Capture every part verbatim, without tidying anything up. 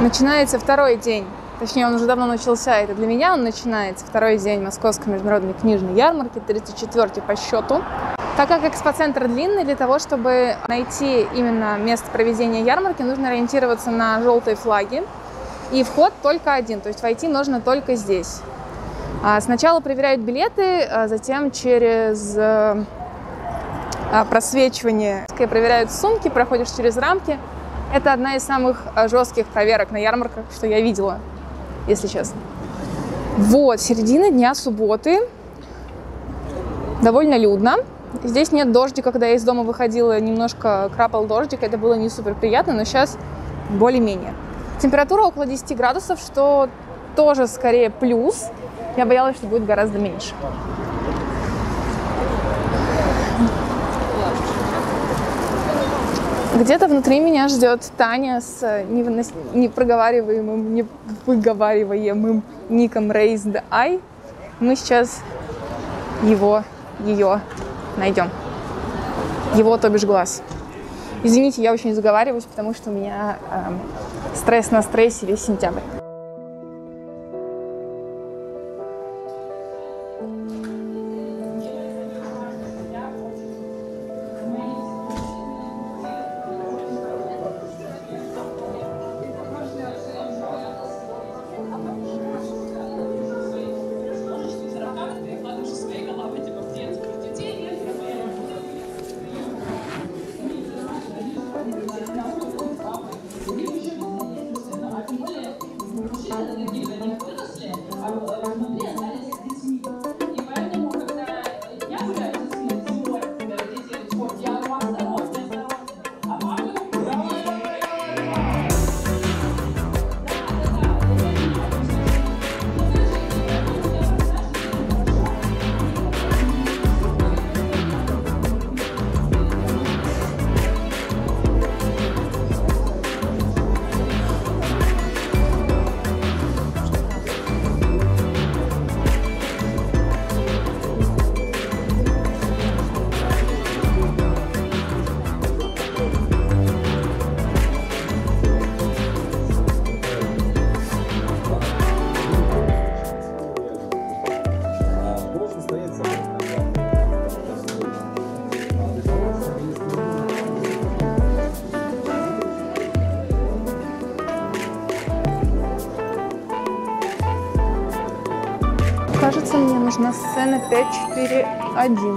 Начинается второй день, точнее он уже давно начался, это для меня он начинается, второй день Московской международной книжной ярмарки, тридцать четвёртый по счету. Так как экспоцентр длинный, для того, чтобы найти именно место проведения ярмарки, нужно ориентироваться на желтые флаги. И вход только один, то есть войти нужно только здесь. Сначала проверяют билеты, затем через просвечивание проверяют сумки, проходишь через рамки. Это одна из самых жестких проверок на ярмарках, что я видела, если честно. Вот, середина дня субботы. Довольно людно. Здесь нет дождика. Когда я из дома выходила, немножко крапал дождик. Это было не супер приятно, но сейчас более-менее. Температура около десяти градусов, что тоже скорее плюс. Я боялась, что будет гораздо меньше. Где-то внутри меня ждет Таня с непроговариваемым, невыговариваемым ником Raise the Eye. Мы сейчас его, ее найдем. Его, то бишь, глаз. Извините, я очень заговариваюсь, потому что у меня э, стресс на стрессе весь сентябрь. Кажется, мне нужна сцена пять четыре один.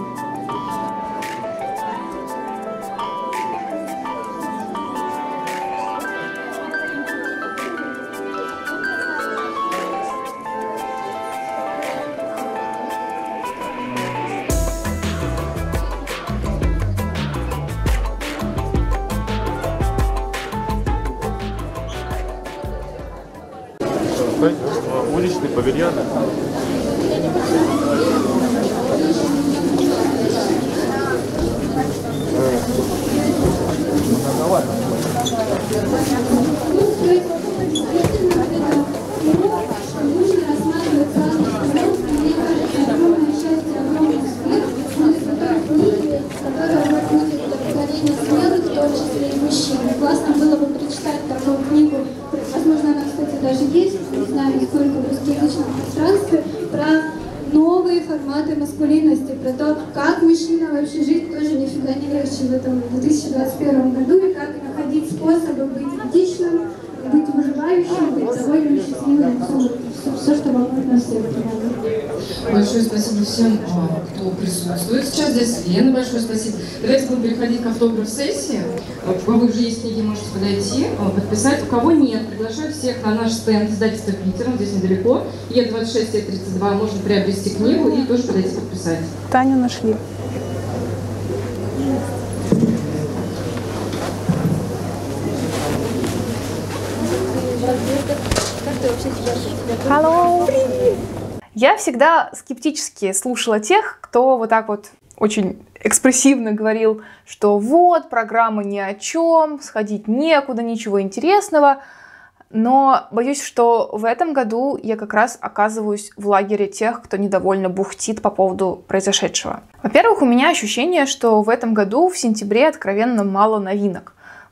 Уличный павильон. Классно было бы прочитать такую книгу, возможно, она, кстати, даже есть, не знаю, сколько в русскоязычном пространстве, про новые форматы маскулинности, про то, как мужчина вообще жить тоже нифига не легче в этом две тысячи двадцать первом году, и как находить способы быть этичным, быть выживающим, быть довольным, счастливым, все, все, что волнует нас всех. Большое спасибо всем, кто присутствует сейчас здесь. Лена, большое спасибо. Давайте будем переходить к автограф-сессии. У кого уже есть книги, можете подойти, подписать. У кого нет, приглашаю всех на наш стенд издательства Питера, здесь недалеко. Е двадцать шесть, Е тридцать два, можно приобрести книгу и тоже подойти подписать. Таню нашли. Hello. Я всегда скептически слушала тех, кто вот так вот очень экспрессивно говорил, что вот, программа ни о чем, сходить некуда, ничего интересного. Но боюсь, что в этом году я как раз оказываюсь в лагере тех, кто недовольно бухтит по поводу произошедшего. Во-первых, у меня ощущение, что в этом году в сентябре откровенно мало новинок.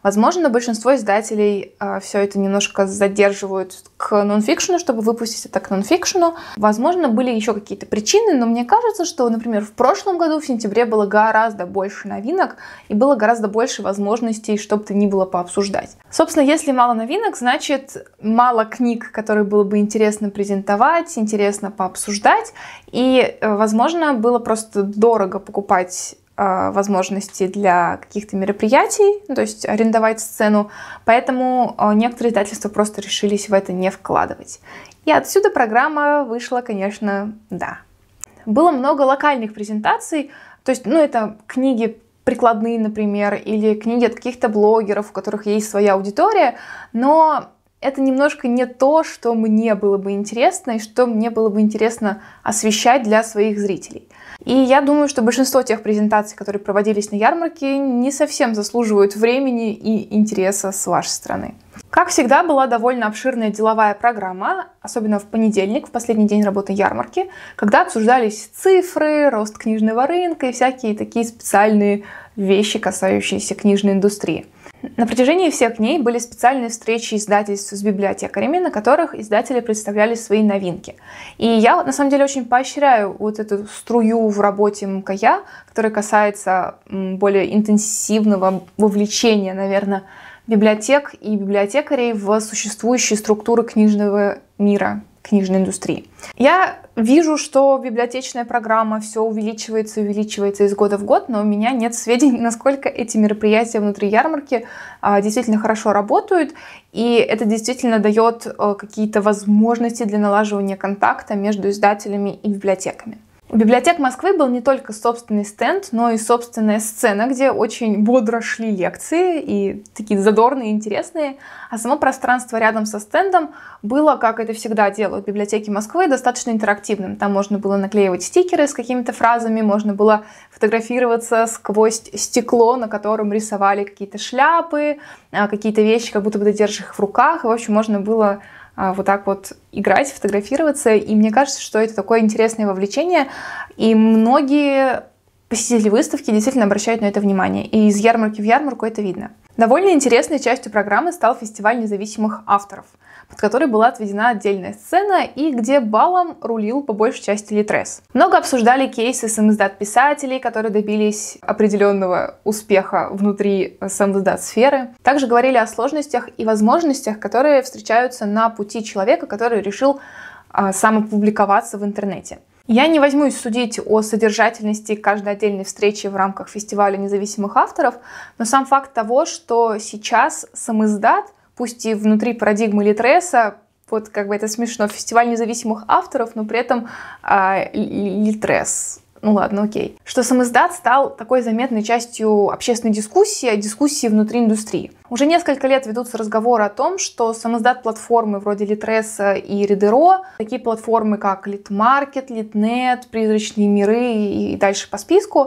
Возможно, большинство издателей э, все это немножко задерживают к нонфикшену, чтобы выпустить это к нонфикшену. Возможно, были еще какие-то причины, но мне кажется, что, например, в прошлом году в сентябре было гораздо больше новинок и было гораздо больше возможностей, что бы то ни было пообсуждать. Собственно, если мало новинок, значит мало книг, которые было бы интересно презентовать, интересно пообсуждать, и, э, возможно, было просто дорого покупать возможности для каких-то мероприятий, ну, то есть арендовать сцену, поэтому некоторые издательства просто решились в это не вкладывать. И отсюда программа вышла, конечно, да. Было много локальных презентаций, то есть, ну, это книги прикладные, например, или книги от каких-то блогеров, у которых есть своя аудитория, но это немножко не то, что мне было бы интересно и что мне было бы интересно освещать для своих зрителей. И я думаю, что большинство тех презентаций, которые проводились на ярмарке, не совсем заслуживают времени и интереса с вашей стороны. Как всегда, была довольно обширная деловая программа, особенно в понедельник, в последний день работы ярмарки, когда обсуждались цифры, рост книжного рынка и всякие такие специальные вещи, касающиеся книжной индустрии. На протяжении всех дней были специальные встречи издательств с библиотекарями, на которых издатели представляли свои новинки. И я, на самом деле, очень поощряю вот эту струю в работе эм ка я, которая касается более интенсивного вовлечения, наверное, библиотек и библиотекарей в существующие структуры книжного мира, книжной индустрии. Я вижу, что библиотечная программа все увеличивается и увеличивается из года в год, но у меня нет сведений, насколько эти мероприятия внутри ярмарки а, действительно хорошо работают, и это действительно дает а, какие-то возможности для налаживания контакта между издателями и библиотеками. У библиотек Москвы был не только собственный стенд, но и собственная сцена, где очень бодро шли лекции, и такие задорные, интересные. А само пространство рядом со стендом было, как это всегда делают библиотеки Москвы, достаточно интерактивным. Там можно было наклеивать стикеры с какими-то фразами, можно было фотографироваться сквозь стекло, на котором рисовали какие-то шляпы, какие-то вещи, как будто бы ты держишь их в руках. И, в общем, можно было вот так вот играть, фотографироваться. И мне кажется, что это такое интересное вовлечение. И многие посетители выставки действительно обращают на это внимание. И из ярмарки в ярмарку это видно. Довольно интересной частью программы стал фестиваль независимых авторов, под который была отведена отдельная сцена и где балом рулил по большей части Литрес. Много обсуждали кейсы самиздат-писателей, которые добились определенного успеха внутри самиздат-сферы. Также говорили о сложностях и возможностях, которые встречаются на пути человека, который решил а, самопубликоваться в интернете. Я не возьмусь судить о содержательности каждой отдельной встречи в рамках фестиваля независимых авторов, но сам факт того, что сейчас самиздат, пусть и внутри парадигмы Литреса, вот как бы это смешно, фестиваль независимых авторов, но при этом э, Литрес. Ну ладно, окей. Что самиздат стал такой заметной частью общественной дискуссии, дискуссии внутри индустрии. Уже несколько лет ведутся разговоры о том, что самиздат-платформы вроде Литреса и Ридеро, такие платформы как Литмаркет, Литнет, Призрачные миры и дальше по списку,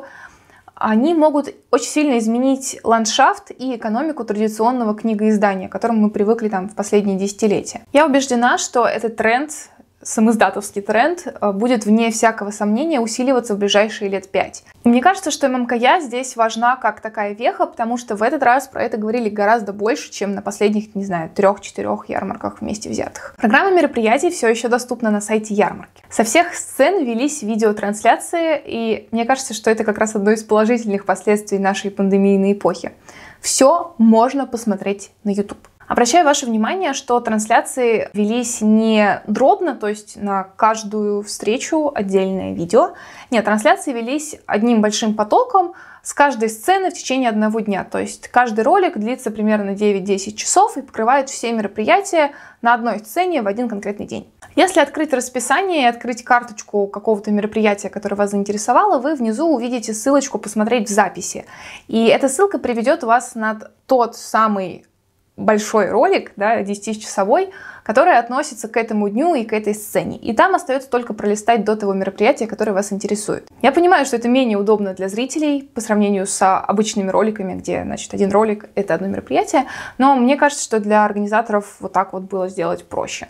они могут очень сильно изменить ландшафт и экономику традиционного книгоиздания, к которому мы привыкли там в последние десятилетия. Я убеждена, что этот тренд, самиздатовский тренд, будет вне всякого сомнения усиливаться в ближайшие лет пять. И мне кажется, что эм эм ка я здесь важна как такая веха, потому что в этот раз про это говорили гораздо больше, чем на последних, не знаю, трех-четырех ярмарках вместе взятых. Программа мероприятий все еще доступна на сайте ярмарки. Со всех сцен велись видеотрансляции, и мне кажется, что это как раз одно из положительных последствий нашей пандемийной эпохи. Все можно посмотреть на YouTube. Обращаю ваше внимание, что трансляции велись не дробно, то есть на каждую встречу отдельное видео. Нет, трансляции велись одним большим потоком с каждой сцены в течение одного дня. То есть каждый ролик длится примерно девять-десять часов и покрывает все мероприятия на одной сцене в один конкретный день. Если открыть расписание и открыть карточку какого-то мероприятия, которое вас заинтересовало, вы внизу увидите ссылочку «Посмотреть в записи». И эта ссылка приведет вас на тот самый большой ролик, да, десятичасовой, который относится к этому дню и к этой сцене. И там остается только пролистать до того мероприятия, которое вас интересует. Я понимаю, что это менее удобно для зрителей по сравнению с обычными роликами, где, значит, один ролик — это одно мероприятие, но мне кажется, что для организаторов вот так вот было сделать проще.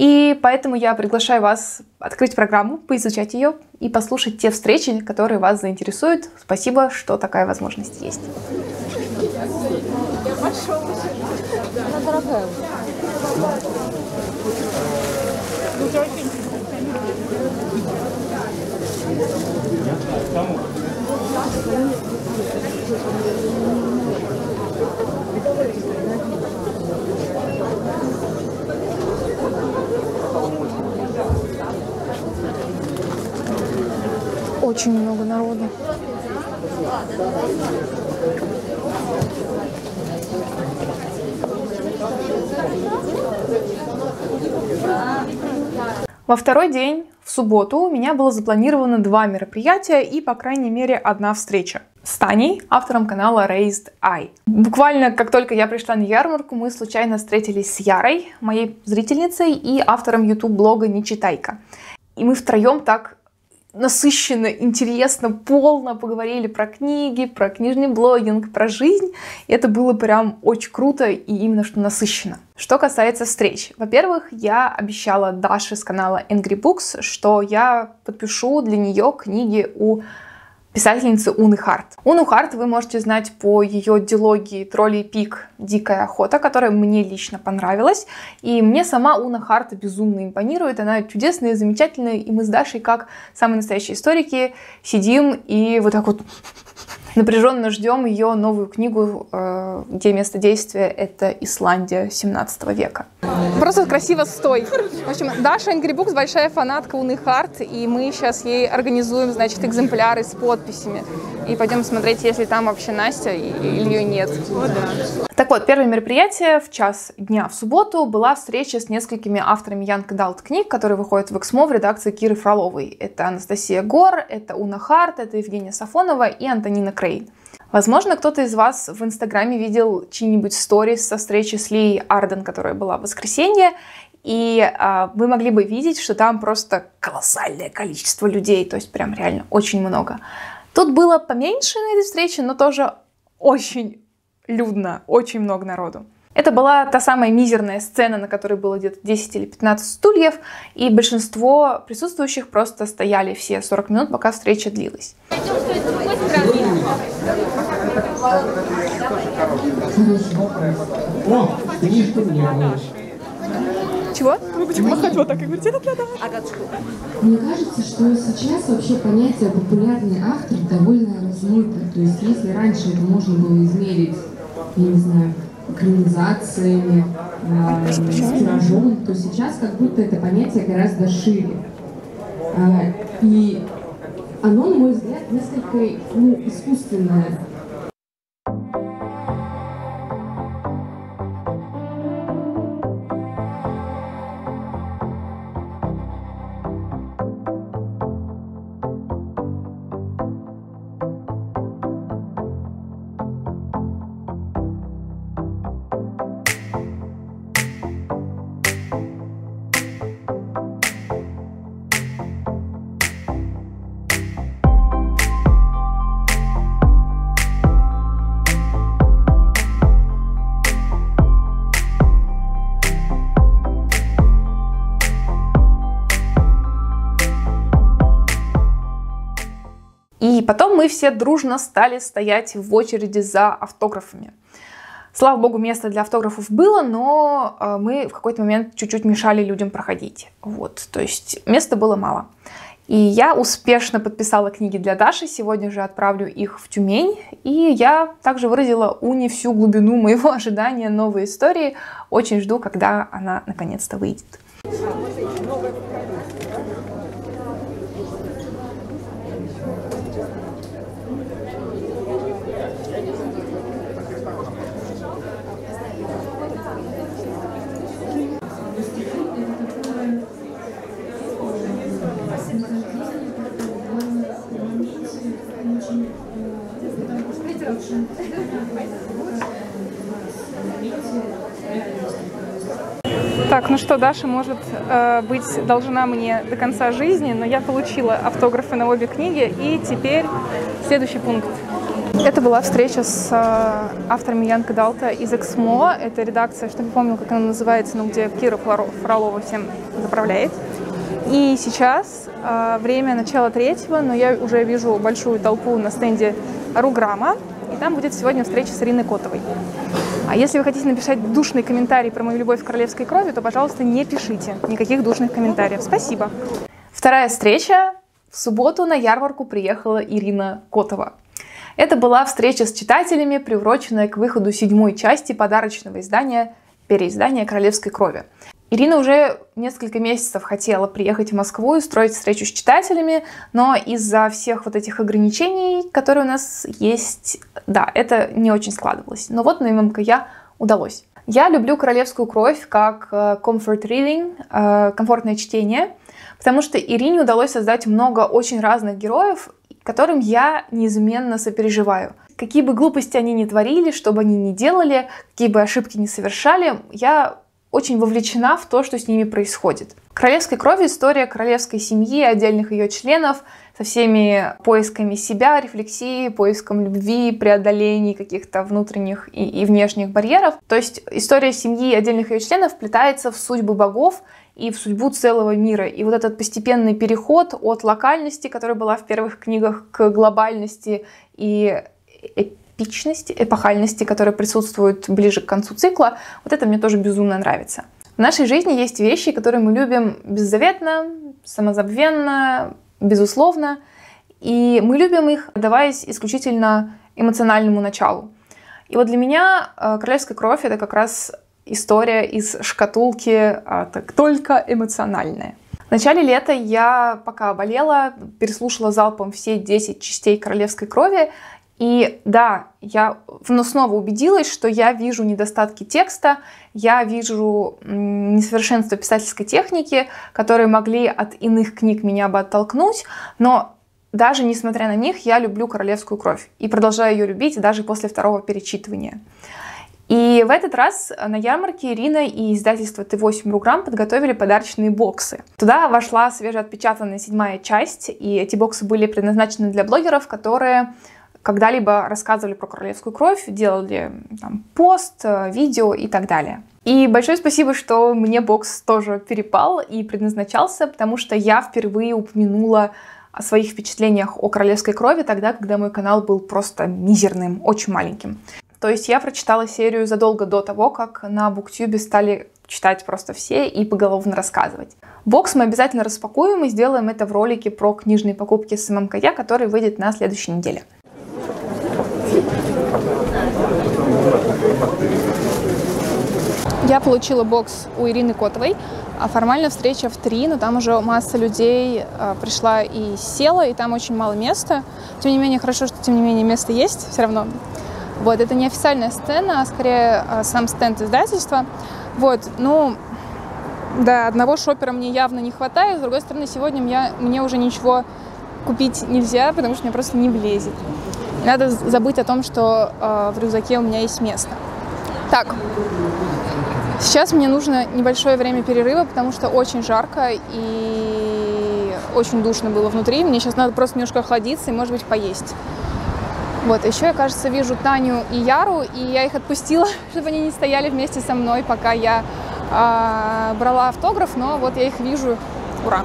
И поэтому я приглашаю вас открыть программу, поизучать ее и послушать те встречи, которые вас заинтересуют. Спасибо, что такая возможность есть. Она дорогая. Очень много народу. Во второй день, в субботу, у меня было запланировано два мероприятия и, по крайней мере, одна встреча с Таней, автором канала Raised Eye. Буквально, как только я пришла на ярмарку, мы случайно встретились с Ярой, моей зрительницей, и автором YouTube-блога «Нечитайка». И мы втроем так насыщенно, интересно, полно поговорили про книги, про книжный блогинг, про жизнь. И это было прям очень круто и именно что насыщенно. Что касается встреч. Во-первых, я обещала Даше с канала Angry Books, что я подпишу для нее книги у писательницы Уны Харт. Уну Харт вы можете знать по ее дилогии «Троллей пик. Дикая охота», которая мне лично понравилась. И мне сама Уна Харт безумно импонирует. Она чудесная, замечательная. И мы с Дашей, как самые настоящие историки, сидим и вот так вот напряженно ждем ее новую книгу, где место действия это Исландия семнадцатого века. Просто красиво стой. В общем, Даша Angry Books большая фанатка Уны Харт, и мы сейчас ей организуем, значит, экземпляры с подписями. И пойдем смотреть, есть ли там вообще Настя или ее нет. О, да. Так вот, первое мероприятие в час дня в субботу была встреча с несколькими авторами Young Adult книг, которые выходят в Эксмо в редакции Киры Фроловой. Это Анастасия Гор, это Уна Харт, это Евгения Сафонова и Антонина Крейн. Возможно, кто-то из вас в Инстаграме видел чьи-нибудь сторис со встречи с Лией Арден, которая была в воскресенье, и а, вы могли бы видеть, что там просто колоссальное количество людей, то есть прям реально очень много. Тут было поменьше на этой встрече, но тоже очень людно, очень много народу. Это была та самая мизерная сцена, на которой было где-то десять или пятнадцать стульев, и большинство присутствующих просто стояли все сорок минут, пока встреча длилась. О, книжку мне. Чего? Мы будем махать вот так и говорить, это надо. Мне кажется, что сейчас вообще понятие популярный автор довольно размыто. То есть если раньше это можно было измерить, я не знаю, экранизациями, э, с тиражом, то сейчас как будто это понятие гораздо шире. Э, и оно, на мой взгляд, несколько ну, искусственное. И потом мы все дружно стали стоять в очереди за автографами. Слава богу, место для автографов было, но мы в какой-то момент чуть-чуть мешали людям проходить. Вот, то есть места было мало. И я успешно подписала книги для Даши, сегодня же отправлю их в Тюмень. И я также выразила Уне всю глубину моего ожидания новой истории. Очень жду, когда она наконец-то выйдет. Так, ну что, Даша, может э, быть, должна мне до конца жизни, но я получила автографы на обе книги, и теперь следующий пункт. Это была встреча с э, авторами Young Adult из Эксмо. Это редакция, что не помню, как она называется, но где Кира Фролова всем заправляет. И сейчас э, время начала третьего, но я уже вижу большую толпу на стенде Руграма, и там будет сегодня встреча с Ириной Котовой. А если вы хотите написать душный комментарий про мою любовь к королевской крови, то, пожалуйста, не пишите никаких душных комментариев. Спасибо. Вторая встреча. В субботу на ярмарку приехала Ирина Котова. Это была встреча с читателями, приуроченная к выходу седьмой части подарочного издания, переиздания «Королевской крови». Ирина уже несколько месяцев хотела приехать в Москву и устроить встречу с читателями, но из-за всех вот этих ограничений, которые у нас есть, да, это не очень складывалось. Но вот на эм эм ка я удалось. Я люблю «Королевскую кровь» как comfort reading, комфортное чтение, потому что Ирине удалось создать много очень разных героев, которым я неизменно сопереживаю. Какие бы глупости они ни творили, что бы они ни делали, какие бы ошибки ни совершали, я очень вовлечена в то, что с ними происходит. «Королевской крови» — история королевской семьи, отдельных ее членов, со всеми поисками себя, рефлексией, поиском любви, преодолений каких-то внутренних и, и внешних барьеров. То есть история семьи и отдельных ее членов вплетается в судьбы богов и в судьбу целого мира. И вот этот постепенный переход от локальности, которая была в первых книгах, к глобальности и эпичности, эпохальности, которая присутствует ближе к концу цикла, вот это мне тоже безумно нравится. В нашей жизни есть вещи, которые мы любим беззаветно, самозабвенно, безусловно, и мы любим их, отдаваясь исключительно эмоциональному началу. И вот для меня «Королевская кровь» — это как раз история из шкатулки, так, только эмоциональная. В начале лета я, пока болела, переслушала залпом все десять частей «Королевской крови», и да, я снова убедилась, что я вижу недостатки текста, я вижу несовершенство писательской техники, которые могли от иных книг меня бы оттолкнуть, но даже несмотря на них, я люблю «Королевскую кровь» и продолжаю ее любить даже после второго перечитывания. И в этот раз на ярмарке Ирина и издательство тэ восемь Руграм подготовили подарочные боксы. Туда вошла свежеотпечатанная седьмая часть, и эти боксы были предназначены для блогеров, которые когда-либо рассказывали про «Королевскую кровь», делали там пост, видео и так далее. И большое спасибо, что мне бокс тоже перепал и предназначался, потому что я впервые упомянула о своих впечатлениях о «Королевской крови» тогда, когда мой канал был просто мизерным, очень маленьким. То есть я прочитала серию задолго до того, как на Буктюбе стали читать просто все и поголовно рассказывать. Бокс мы обязательно распакуем и сделаем это в ролике про книжные покупки с эм эм ка я, который выйдет на следующей неделе. Я получила бокс у Ирины Котовой. А формально встреча в три, но там уже масса людей а, пришла и села, и там очень мало места. Тем не менее, хорошо, что тем не менее место есть все равно. Вот, это не официальная сцена, а скорее а, сам стенд издательства. Вот, ну, да, одного шопера мне явно не хватает. С другой стороны, сегодня мне, мне уже ничего купить нельзя, потому что мне просто не влезет. Надо забыть о том, что э, в рюкзаке у меня есть место. Так, сейчас мне нужно небольшое время перерыва, потому что очень жарко и очень душно было внутри. Мне сейчас надо просто немножко охладиться и, может быть, поесть. Вот, еще я, кажется, вижу Таню и Яру, и я их отпустила, чтобы они не стояли вместе со мной, пока я э, брала автограф, но вот я их вижу. Ура!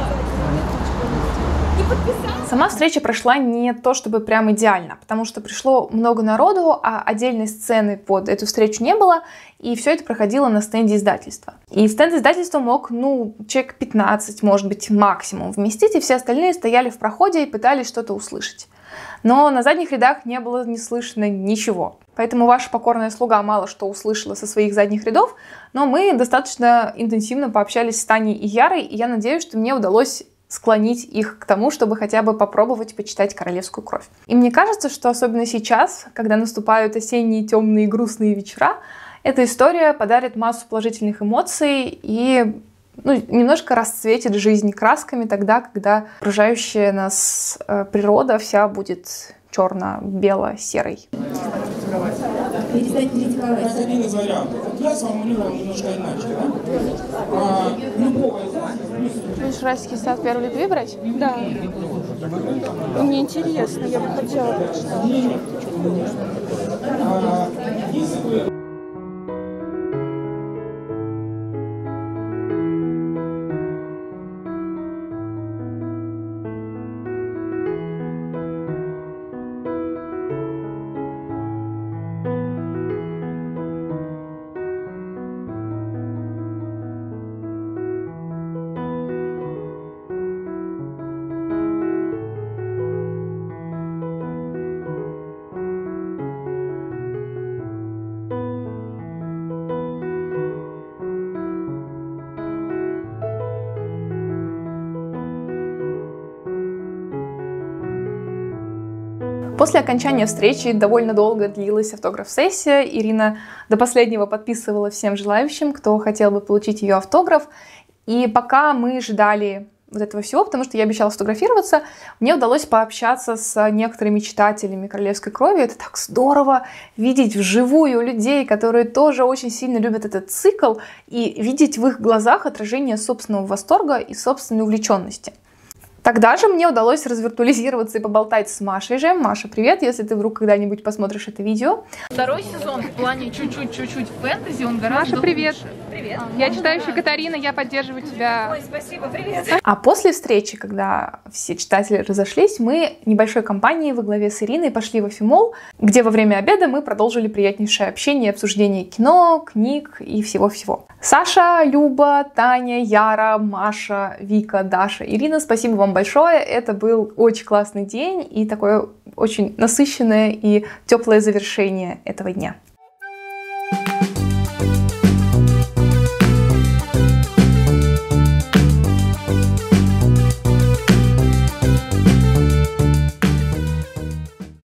Сама встреча прошла не то чтобы прям идеально, потому что пришло много народу, а отдельной сцены под эту встречу не было, и все это проходило на стенде издательства. И стенд издательства мог, ну, человек пятнадцать, может быть, максимум вместить, и все остальные стояли в проходе и пытались что-то услышать. Но на задних рядах не было не слышно ничего. Поэтому ваша покорная слуга мало что услышала со своих задних рядов, но мы достаточно интенсивно пообщались с Таней и Ярой, и я надеюсь, что мне удалось склонить их к тому, чтобы хотя бы попробовать почитать «Королевскую кровь». И мне кажется, что особенно сейчас, когда наступают осенние темные грустные вечера, эта история подарит массу положительных эмоций и ну, немножко расцветит жизнь красками тогда, когда окружающая нас э, природа вся будет черно-бело-серой. Один из вариантов. Вот я сформулировал немножко иначе, да? А, любого из вас. Будешь «Райский сад» первый лик выбрать? Да. Мне интересно, я бы хотела прочитать. А, если вы После окончания встречи довольно долго длилась автограф-сессия. Ирина до последнего подписывала всем желающим, кто хотел бы получить ее автограф. И пока мы ждали вот этого всего, потому что я обещала фотографироваться, мне удалось пообщаться с некоторыми читателями «Королевской крови». Это так здорово видеть вживую людей, которые тоже очень сильно любят этот цикл, и видеть в их глазах отражение собственного восторга и собственной увлеченности. Тогда же мне удалось развиртуализироваться и поболтать с Машей же. Маша, привет, если ты вдруг когда-нибудь посмотришь это видео. Второй сезон в плане чуть-чуть-чуть-чуть фэнтези, он гораздо Маша, привет. Лучше. Привет. Я читающая Катарина, я поддерживаю тебя. Ой, спасибо, привет. А после встречи, когда все читатели разошлись, мы небольшой компанией во главе с Ириной пошли в Афимол, где во время обеда мы продолжили приятнейшее общение и обсуждение кино, книг и всего-всего. Саша, Люба, Таня, Яра, Маша, Вика, Даша, Ирина, спасибо вам большое. Это был очень классный день и такое очень насыщенное и теплое завершение этого дня.